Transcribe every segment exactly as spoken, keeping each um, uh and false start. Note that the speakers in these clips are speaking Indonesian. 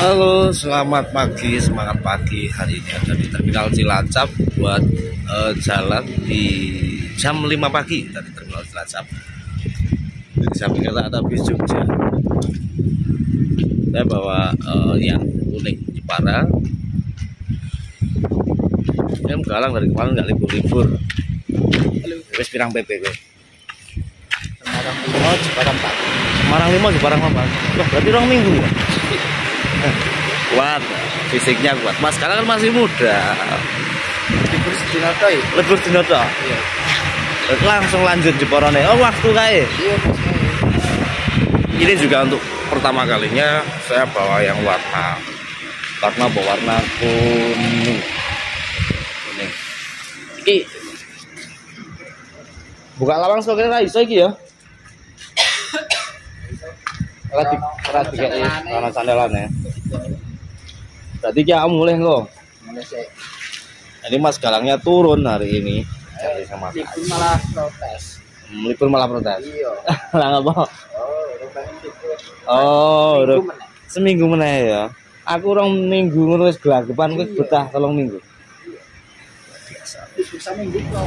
Halo, selamat pagi, semangat pagi. Hari ini ada di Terminal Cilacap buat uh, jalan di jam lima pagi dari Terminal Cilacap. Di samping kita ada bis Jogja. Saya bawa uh, yang unik Jepara. Ini galang dari kemarin nggak libur-libur. Wes pirang P P gue. Semarang lima, Jepara empat. Semarang lima, Jepara empat. Loh, berarti orang minggu ya? Kuat, fisiknya kuat. Mas sekarang kan masih muda. Libur sedinoto ya? Libur sedinoto. Iya. Langsung lanjut Jeparane. Oh, waktu kae. Iya, Mas. Ini juga untuk pertama kalinya saya bawa yang warna warna berwarna kuning. Kuning. Iki buka lawang sok kira iso iki ya. Ora di ora dikeki ana sandalane. Berarti ki mulai kok. Mulai sih. Jadi Mas galangnya turun hari ini. Jadi sama Libur malah protes. Hmm, libur malah protes. Iya. Lah ngapa? Oh, rupanya libur. Oh, Seminggu udah meneh. seminggu meneh ya. Aku orang minggu ngono wis gelagapan kowe betah telung minggu. Biasa. Bisa minggu kok.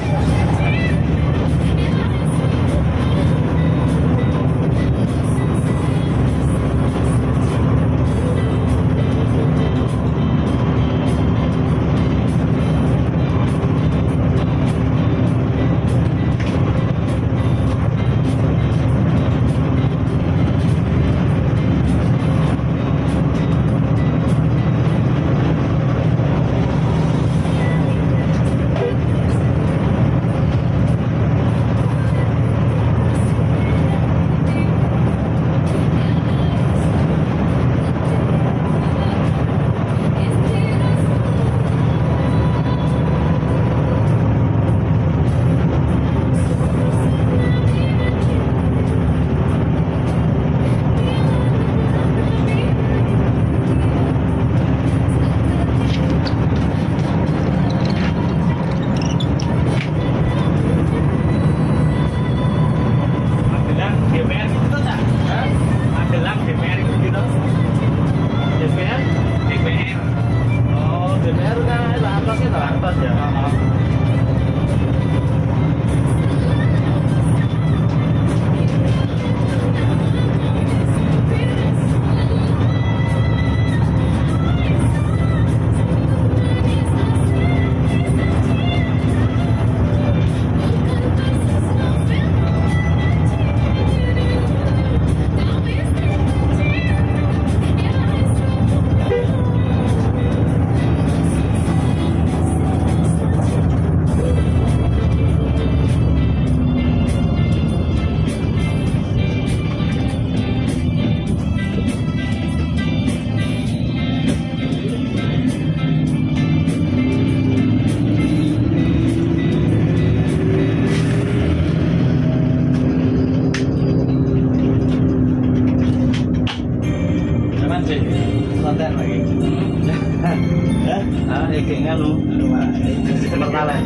Konten lagi. Ah, kayaknya lu, lu mah pertama.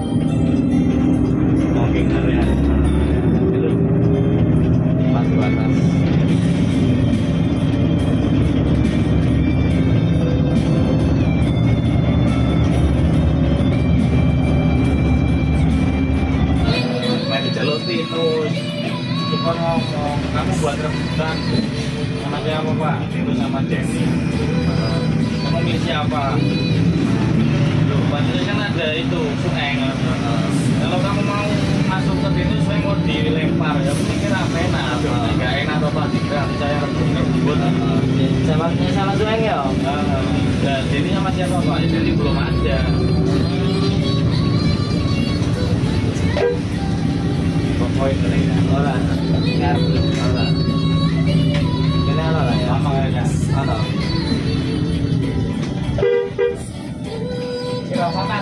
Mungkin ya. Itu pas batas. Main di jalur Tinus. Cuma ngomong, kamu buat rebutan. Sama siapa Pak? Itu sama Denny. Kamu milih siapa? Loh, padahal kan ada itu Suneng. Kalau kamu mau masuk ke sini, saya mau dilempar. Ya pikir apa enak? Enggak enak atau apa? Tidak, saya rebut. Sama sama Suneng ya? Dan Denny sama siapa Pak? Denny belum ada. Pokoknya ini orang nggak belum orang. Lama kayaknya, mana? Kira panas.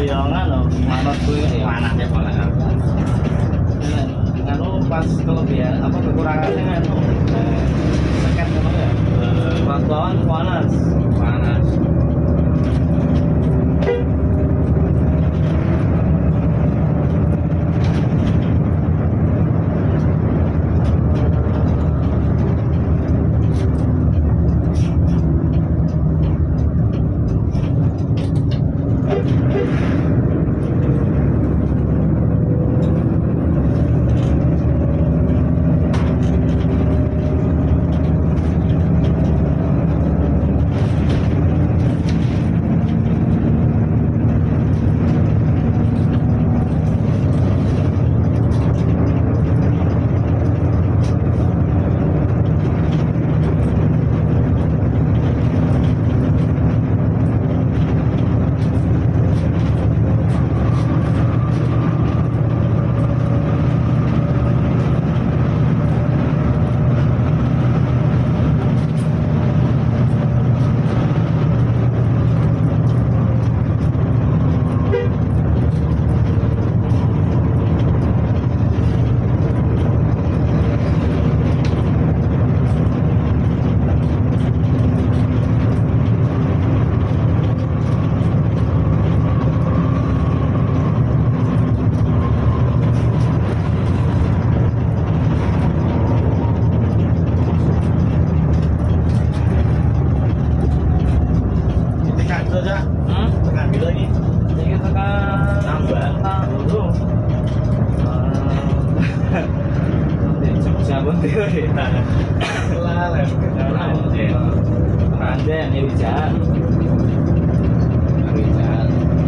ya ngono, manut kuwi ya. Manahnya pola kan. Nganu pas kelebihan apa kekurangannya nganu. Seket ngono ya. Pas lawan panas. Panas. Pandan ya Wijaan. Wijaan.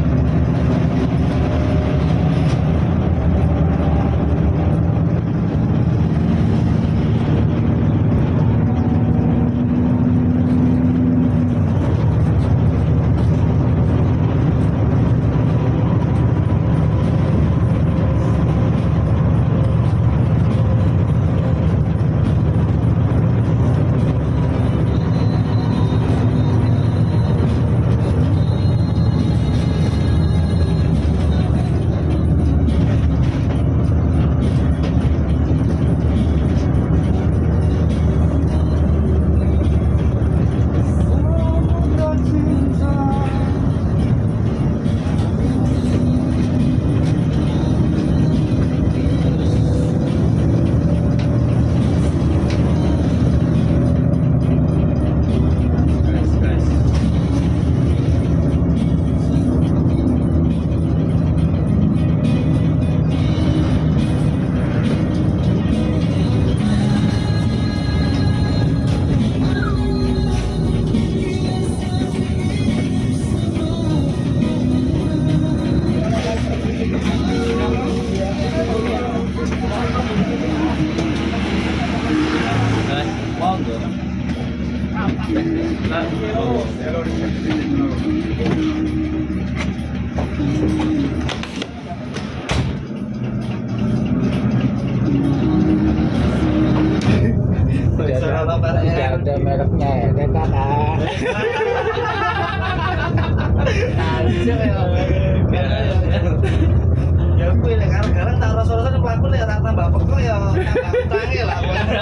Udah ada mereknya ya kan kakak. Anjir ya. Ya gue nek kadang-kadang tak rasa-rasane pelaku nek tak tambah pekok ya tangi lah.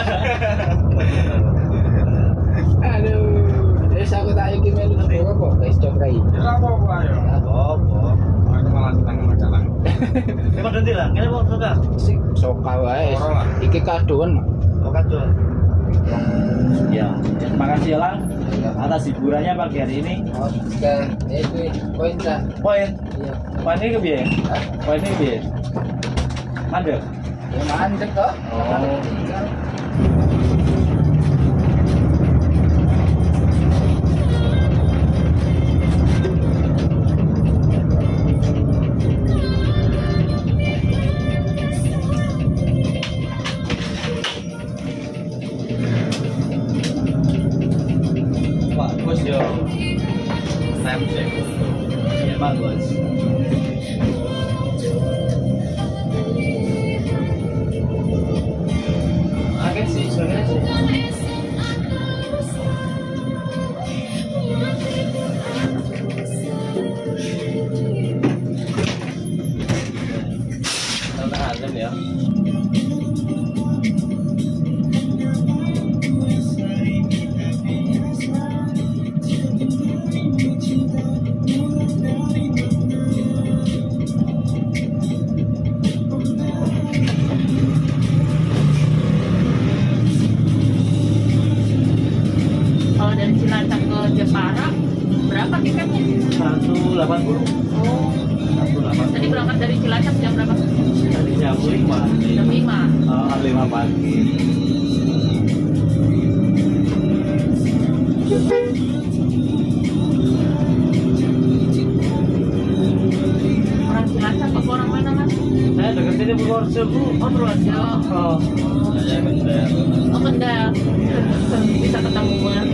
Aduh, wis aku tak iki melu apa guys cokrai. Ya apa-apa ya. Apa-apa. Aku malah seneng majalah. Emang nanti lah, ngene kok suka. Sik soka wae. Iki kadoan. Oh kadon. Ya, terima kasih ya Lang atas hiburannya pagi hari ini. Oke, itu poin tak? Poin, Iya. poin ini kebiye? Poin ini kebiye? Mandek? Ya mandek kok. Oh. Bagus yo. Samsung. Ya bagus. Agak sih, sebenarnya sih. ya. Kalau dari Cilacap ke Jepara berapa tiketnya? seratus delapan puluh. Oh, seratus delapan tadi puluh. berangkat dari Cilacap jam berapa? Tadi jam lima. Jam lima. Oh, lima pagi. Orang Cilacap apa orang mana mas? Saya dekat sini Purworejo, Bu. Oh Purworejo. Oh. Saya bener. Oh Kendal. Bisa ketemu banget.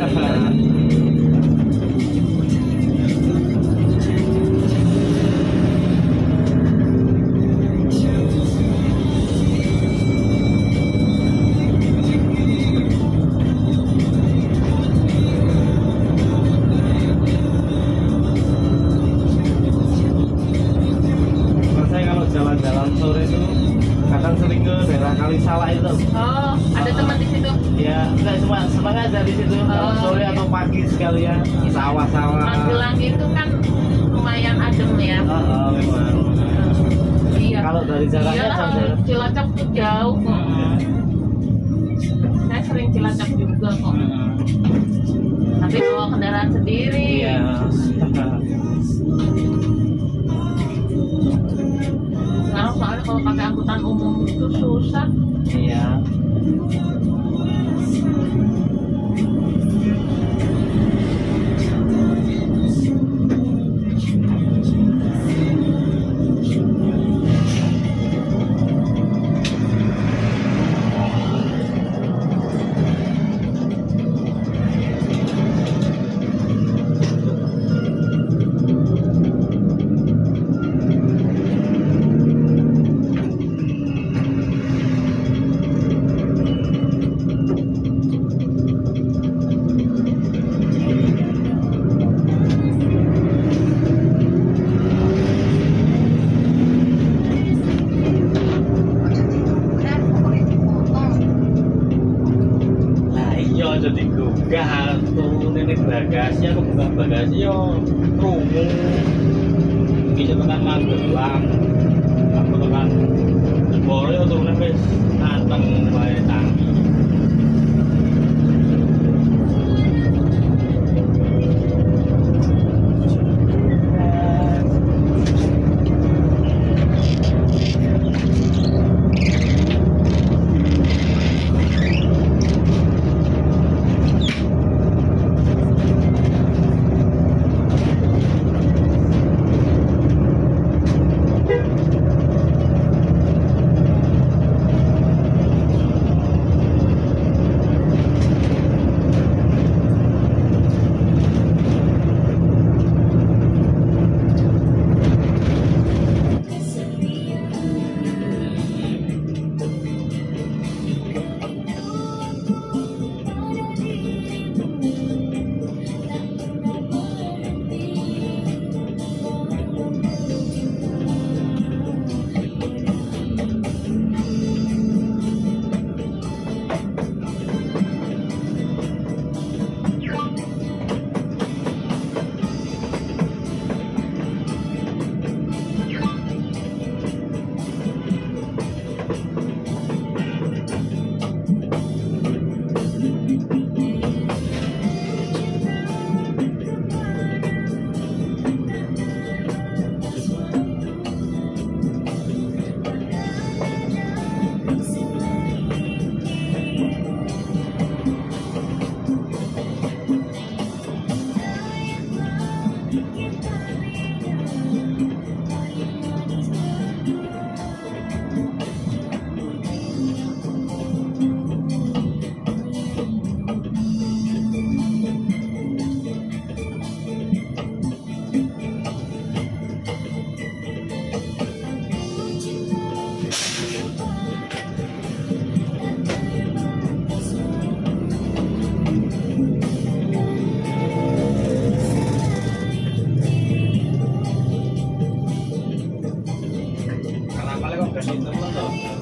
Nah, saya kalau jalan-jalan sore itu kadang sering ke daerah Kalisala itu. Oh, ada teman di situ. Ya, enggak cuma senang aja di situ. Kalau Oh, sore iya. atau pagi sekalian sawah-sawah. Magelang itu kan lumayan adem ya. Oh, oh, memang. Iya. Kalau dari jaraknya Iyalah, sampai Cilacap tuh jauh kok. Hmm. Saya sering Cilacap juga kok. Tapi bawa kendaraan sendiri. Iya. Sekarang soalnya kalau pakai angkutan umum itu susah. Iya. Nah iya jadi gugah tuh nenek bagasi aku buka bagasi yo krungu bisa tekan Magelang aku tekan Jepara yo turune wis anteng wae tangi.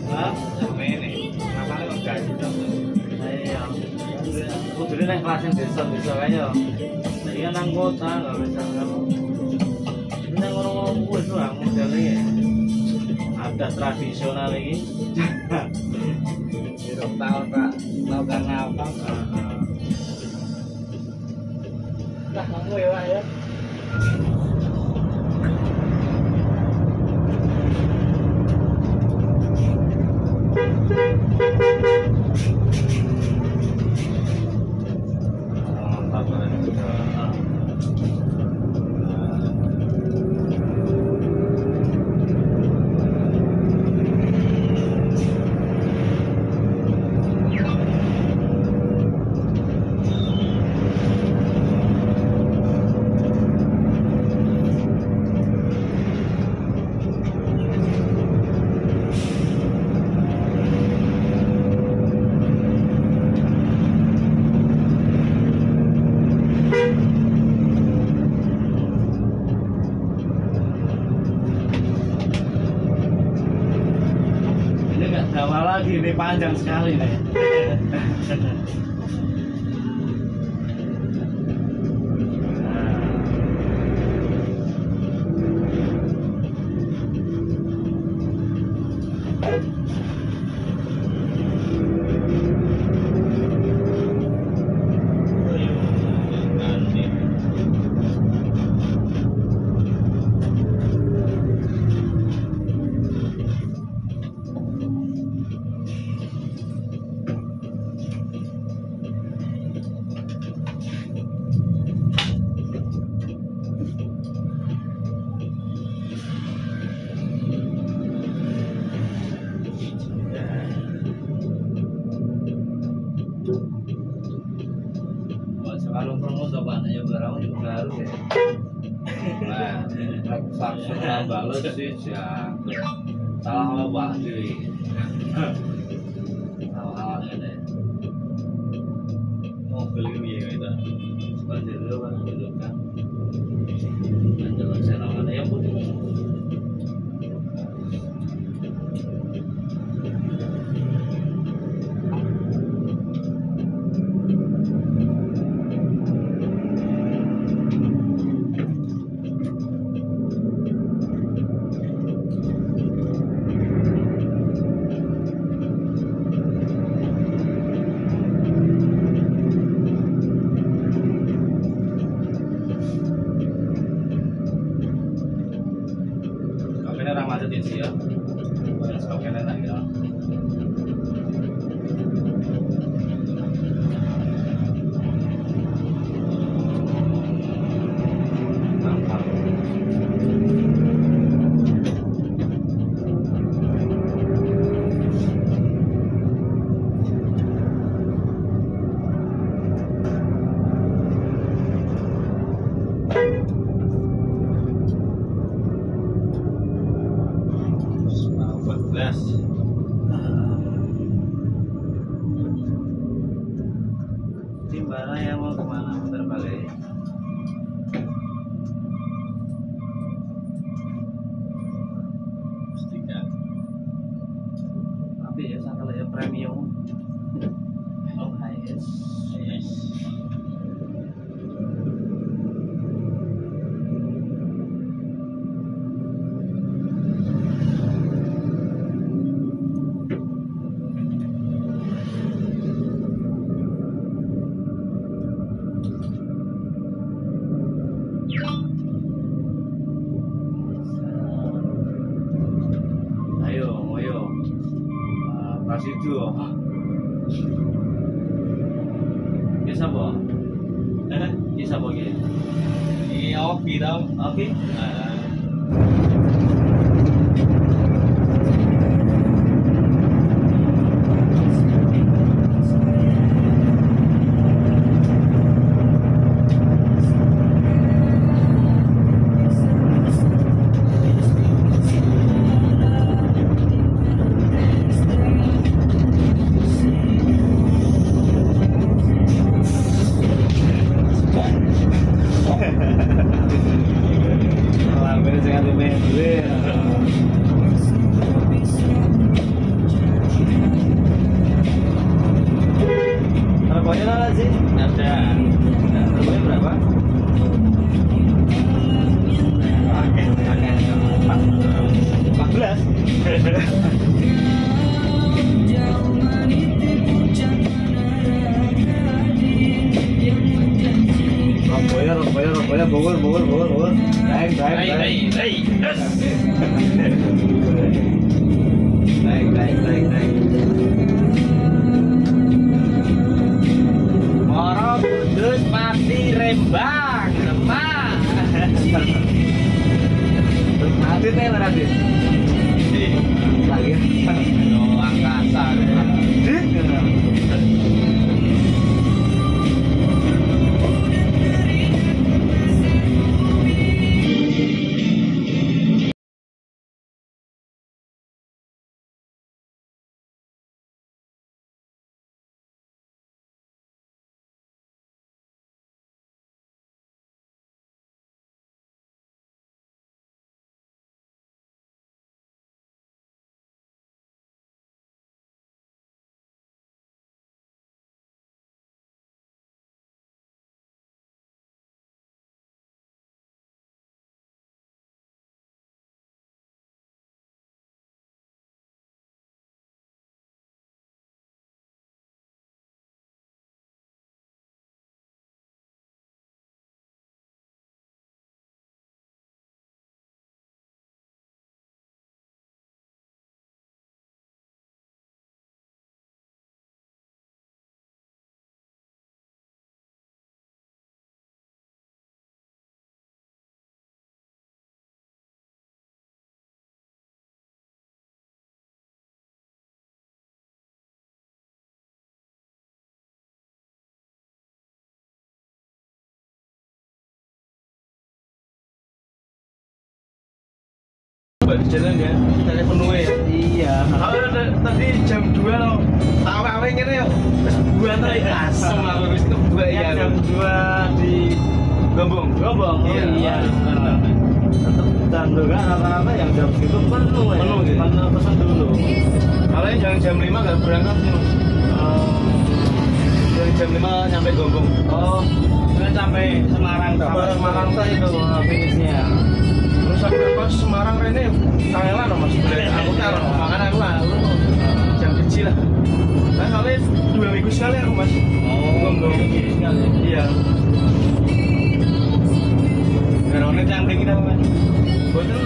Hah? Sama ini. Kenapa kok gaji dong? Iya. Kudune nang kelas yang desa-desa kae yo. Jadi kan nang kota enggak bisa kamu. Nang ngomong kuwi tuh aku modele. Ada tradisional iki. Hirap tahun Pak. Tahu karena apa? Lah kamu ya, Pak ya. Mantap banget. Ini nggak Jawa lagi, ini panjang sekali nih. Kalau promo coba nanya barang juga baru ya. Nah, vaksin balut sih ya. Salah apa sih? Awal-awal ini. Mobil ini ya kita. Seperti dulu kan dulu kan. Jalan serangan yang putih. Ini orang macet sih ya. Oke, enak ya. Mantap. Belas. Timbala yang mau kemana muter balik? Tiga. Tapi ya sakala ya premium. Oh highest. Yes. Ayo, ayo. Uh, Prasidio. Bisa apa? Eh, bisa apa gitu? Ini oke tau. Oke. Nah, Lambe sing ati medhe. Hei, hei. Baik, baik, baik, baik. Moro Kudus Pati Rembang, teman. Adit nih, mana Adit? Lagi. Oh, angkasa. Adit. Jalan ya, dari penuh ya. Iya. Kalau tadi jam dua loh, tawa-tawa ini yuk. Dua tadi asem aku habis itu dua ya. Jam dua di Gombong. Gombong. Oh iya. Tetap Dando kan rata-rata yang jam segitu penuh ya. Penuh, gitu. Penuh pesan dulu. Kalau yang jam jam lima nggak berangkat sih mas. Oh. Yang jam lima nyampe Gombong. Oh. Kan sampai Semarang dong. Sampai Semarang tuh itu uh, finishnya. Terus sampai pas Semarang ini kangelan loh mas. Aku taruh makan aku lah. Jam kecil lah. Nah kali dua minggu sekali aku mas. Oh. Gombong. Sekali. Iya. Karena camping kita mas. Betul.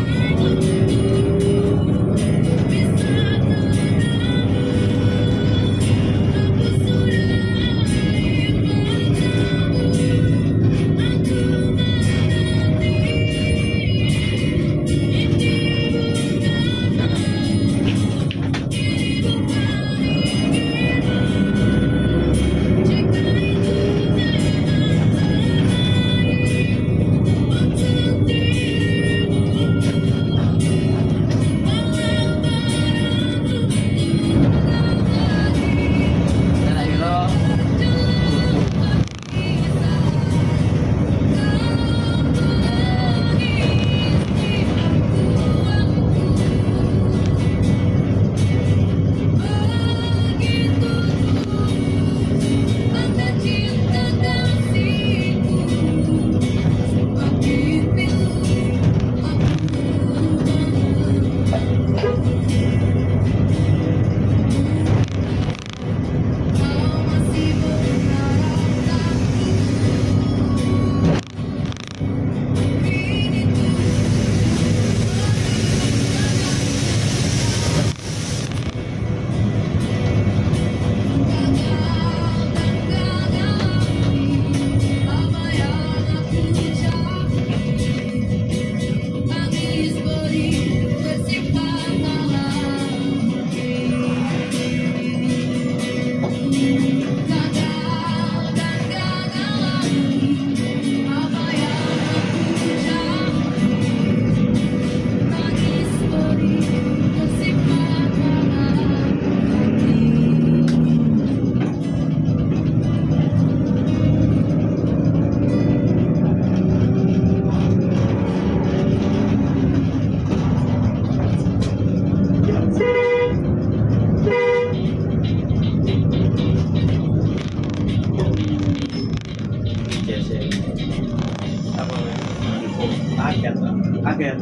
Kaget, kaget.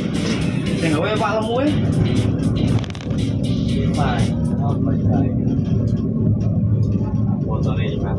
Sing gawe Pak Lemu e. Pak, oh my god. Fotonya Pak.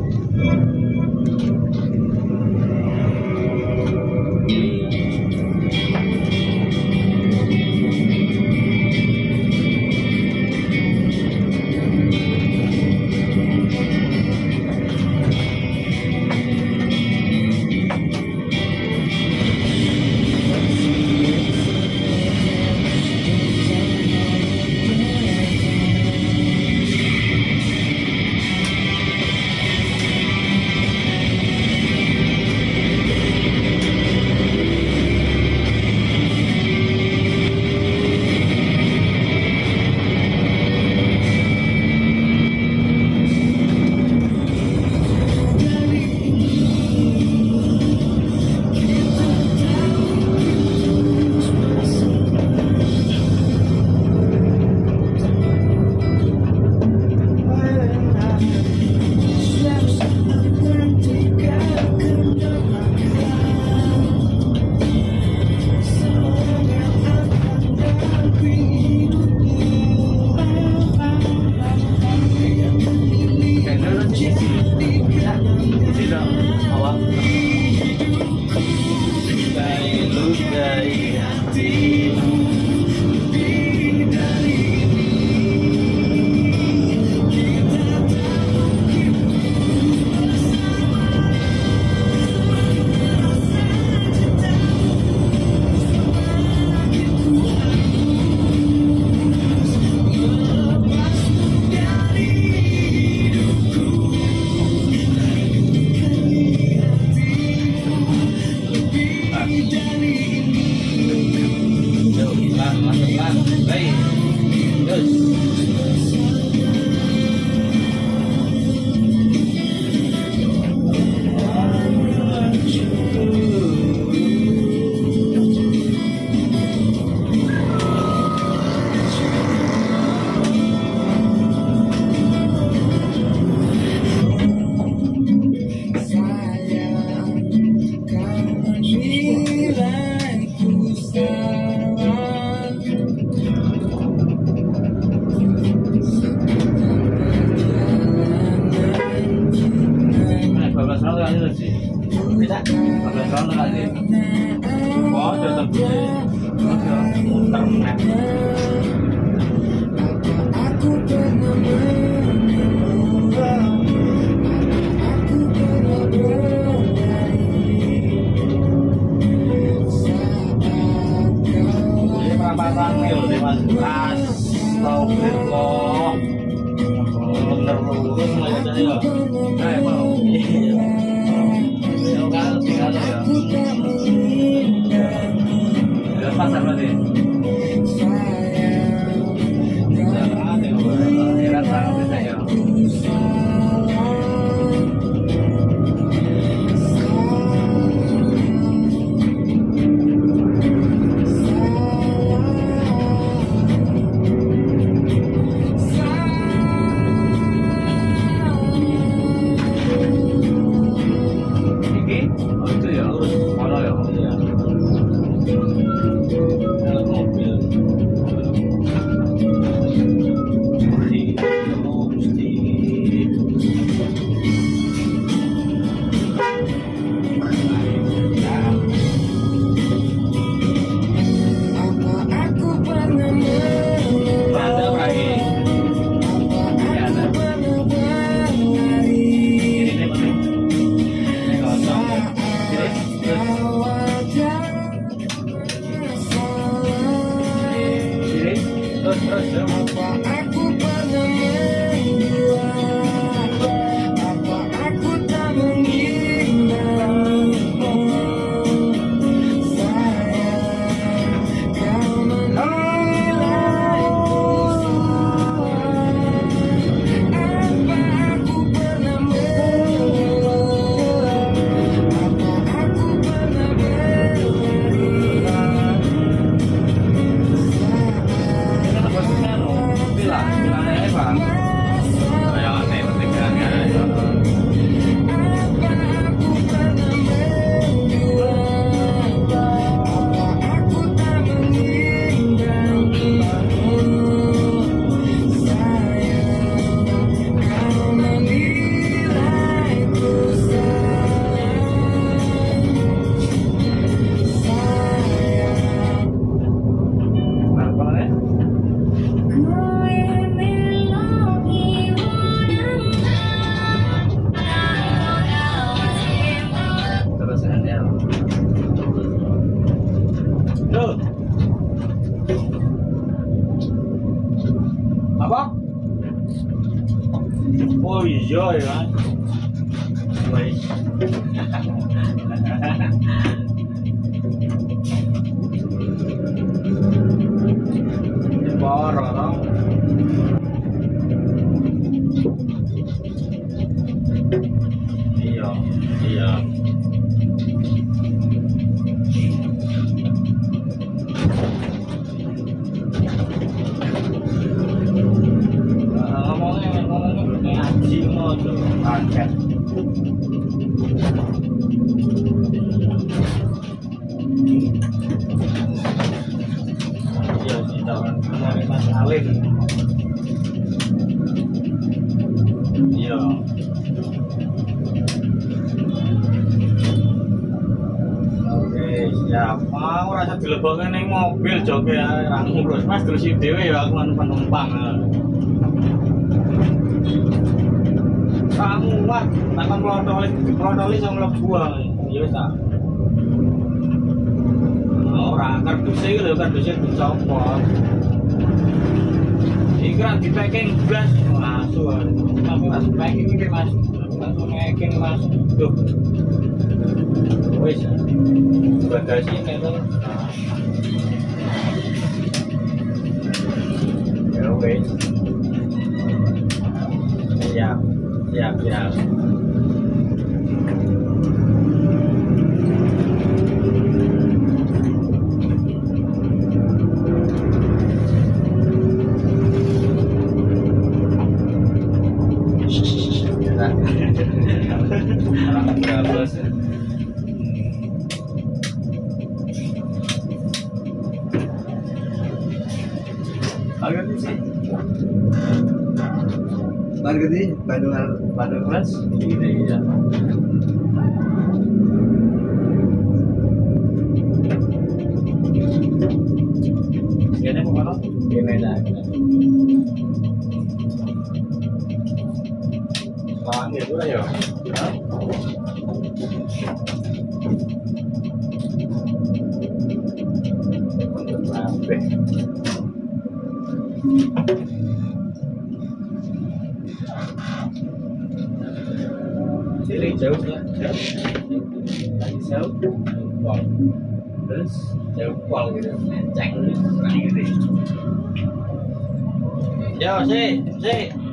internet. Ini perapatan mil Dewas Kas tau kok bener lurus aja ya. Kayak mau. Ya kan tinggal ya. Ya pasar berarti. Jangan ya, Bang. Ini kan sangat bisa ya. Iki, oh itu ya, mana ya? Iya. Dalam mobil. Mesti, oh, mesti. Ada lagi. Ya ada. Ini nih penting. Ini kosong. Ini, terus, ini, terus, terus, terus. Ini kan posisinya no, bilang, bilangnya ini bang. Kayak aneh, penting kan ya. Nah, kepalanya? Terus ini ya. Tuh. Apa? Oh iya ya. Wih. Ini parah tau. Iya, iya. Nah, ngomongnya ngomongnya kayak anjing loh tuh, kaget. Iya sih, jangan kemarin Mas Alin. Iya. Oke, siap. Mau rasa dileboknya ning mobil joge ya, ra ngurus. Mas terus dhewe ya aku kan penumpang. Kamu wat, takon klotoli, klotoli iso mlebu ae. Ya wis ta. Ora karduse iki lho, karduse dicopot. Iki kan di packing blas langsung. Tapi mas packing iki mas, langsung packing mas. Duh. Wis. Bagasi itu. Ya wis. Siap, siap, siap. Orang berapa sih? Harga sih? Harga di Bandung Bandung Plus? Ini ya. Kene kemana? Kene dah. Lawan itu lah ya. Sampai. Jadi jauh lah, jauh. Lagi jauh. Pol. Terus jauh pol gitu, menceng gitu. Yo, si, si.